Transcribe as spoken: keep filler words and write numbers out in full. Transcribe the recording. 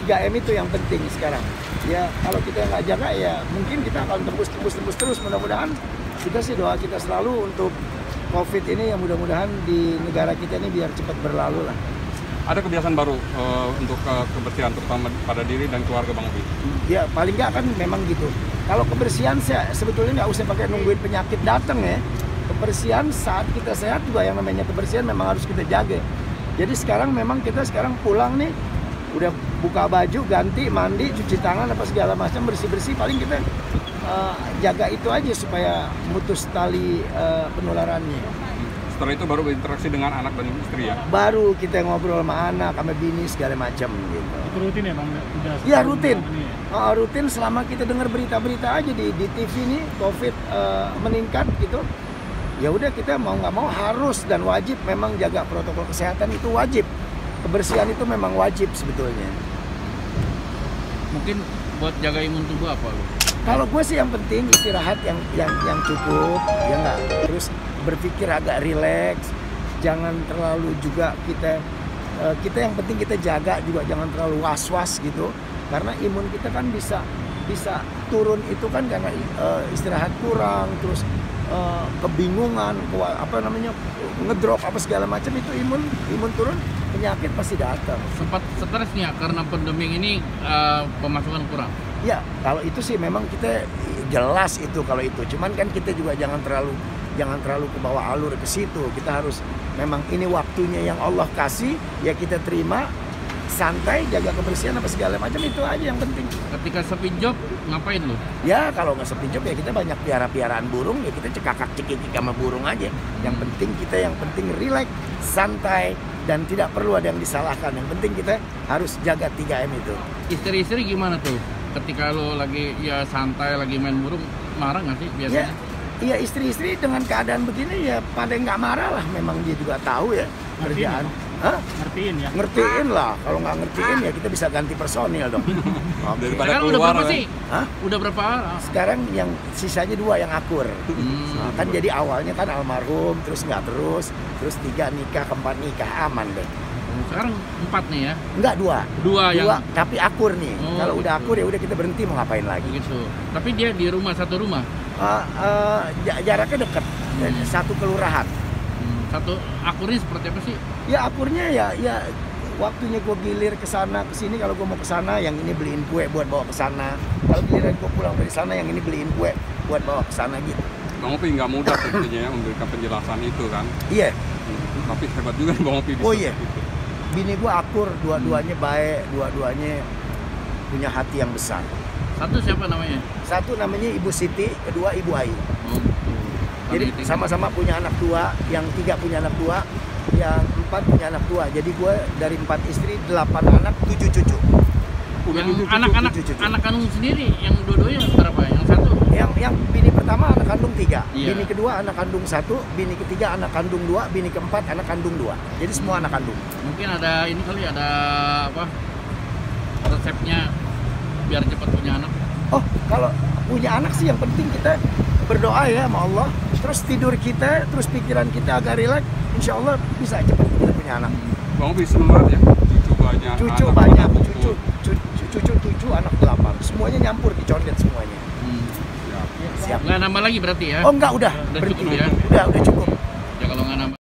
tiga M itu yang penting sekarang. Ya kalau kita nggak jaga ya mungkin kita akan tembus tembus tembus terus. Mudah-mudahan kita sih doa kita selalu untuk COVID ini yang mudah-mudahan di negara kita ini biar cepat berlalu lah. Ada kebiasaan baru uh, untuk uh, kebersihan terutama pada diri dan keluarga Bang Opi? Ya paling nggak kan memang gitu. Kalau kebersihan saya sebetulnya nggak usah pakai nungguin penyakit datang ya. Kebersihan saat kita sehat juga yang namanya kebersihan memang harus kita jaga. Jadi sekarang memang kita sekarang pulang nih udah buka baju, ganti, mandi, cuci tangan apa segala macam bersih-bersih. Paling kita uh, jaga itu aja supaya mutus tali uh, penularannya. Setelah itu baru berinteraksi dengan anak dan istri ya? Baru kita ngobrol sama anak, sama bini segala macam gitu. Itu rutin ya Bang? Udah ya rutin. Ya? Uh, rutin selama kita dengar berita-berita aja di, di T V nih COVID uh, meningkat gitu. Ya udah kita mau nggak mau harus dan wajib memang jaga protokol kesehatan itu wajib. Kebersihan itu memang wajib sebetulnya. Mungkin buat jaga imun tubuh apa lo? Kalau gue sih yang penting istirahat yang yang yang cukup, ya nggak. Terus berpikir agak rileks, jangan terlalu juga kita uh, kita yang penting kita jaga juga jangan terlalu was-was gitu. Karena imun kita kan bisa bisa turun itu kan karena uh, istirahat kurang, terus uh, kebingungan, apa namanya ngedrop apa segala macam itu imun imun turun, penyakit pasti datang. Sempat stres nih ya karena pandemi ini uh, pemasukan kurang. Ya kalau itu sih memang kita jelas itu kalau itu. Cuman kan kita juga jangan terlalu jangan terlalu ke bawah alur ke situ. Kita harus memang ini waktunya yang Allah kasih ya kita terima. Santai, jaga kebersihan apa segala macam itu aja yang penting. Ketika sepi job ngapain lu? Ya kalau nggak sepi job ya kita banyak piara-piaraan burung ya kita cekakak cekikik sama burung aja. Yang penting kita yang penting rileks, santai dan tidak perlu ada yang disalahkan. Yang penting kita harus jaga tiga M itu. Istri-istri gimana tuh? Ketika lu lagi ya santai lagi main burung marah nggak sih biasanya? Iya ya, istri-istri dengan keadaan begini ya pada nggak marah lah. Memang dia juga tahu ya kerjaan. Hah? Ngertiin ya? Ngertiin lah, kalau nggak ngertiin ya kita bisa ganti personil dong. Daripada keluar, udah berapa sih? Hah? Udah berapa? Sekarang yang sisanya dua yang akur. Hmm. Nah, kan jadi awalnya kan almarhum, terus nggak terus, terus tiga nikah, keempat nikah aman deh. Sekarang empat nih ya? Enggak dua. Dua, dua yang tapi akur nih. Oh, kalau gitu. udah akur ya udah kita berhenti mau ngapain lagi. Gitu. Tapi dia di rumah satu rumah. Uh, uh, jaraknya dekat, hmm. satu kelurahan. Satu akurnya seperti apa sih? Ya akurnya ya ya waktunya gue gilir ke sana ke sini kalau gue mau ke sana yang ini beliin kue buat bawa ke sana. Kalau giliran gue pulang dari sana yang ini beliin kue buat bawa ke sana gitu. Bang Opi nggak mudah tentunya ya memberikan penjelasan itu kan. Iya. Hmm, tapi hebat juga Bang Opi bisa. Oh iya. Gitu. Bini gue akur, dua-duanya baik, dua-duanya punya hati yang besar. Satu siapa namanya? Satu namanya Ibu Siti, kedua Ibu Ayu. Oh. Jadi sama-sama punya anak dua, yang tiga punya anak dua, yang empat punya anak dua. Jadi gue dari empat istri, delapan anak, tujuh cucu. Udah yang anak-anak anak kandung sendiri, yang dua-duanya berapa? Yang satu? Yang yang bini pertama anak kandung tiga, iya. Bini kedua anak kandung satu, bini ketiga anak kandung dua, bini keempat anak kandung dua. Jadi semua anak kandung. Mungkin ada ini kali ada apa? Resepnya biar cepat punya anak. Oh, kalau punya anak sih yang penting kita berdoa ya sama Allah. Terus tidur kita, terus pikiran kita agak rileks, insya Allah bisa cepat kita punya anak. Bang Opi seneng banget ya, cucu banyak, cucu anak banyak, anak cucu, cucu, cucu tujuh, anak delapan, semuanya nyampur dicondet semuanya. Hmm. Siap. Nggak nambah lagi berarti ya? Oh enggak, udah, udah berhenti. cukup ya? Udah, udah cukup. Ya kalau nggak nambah.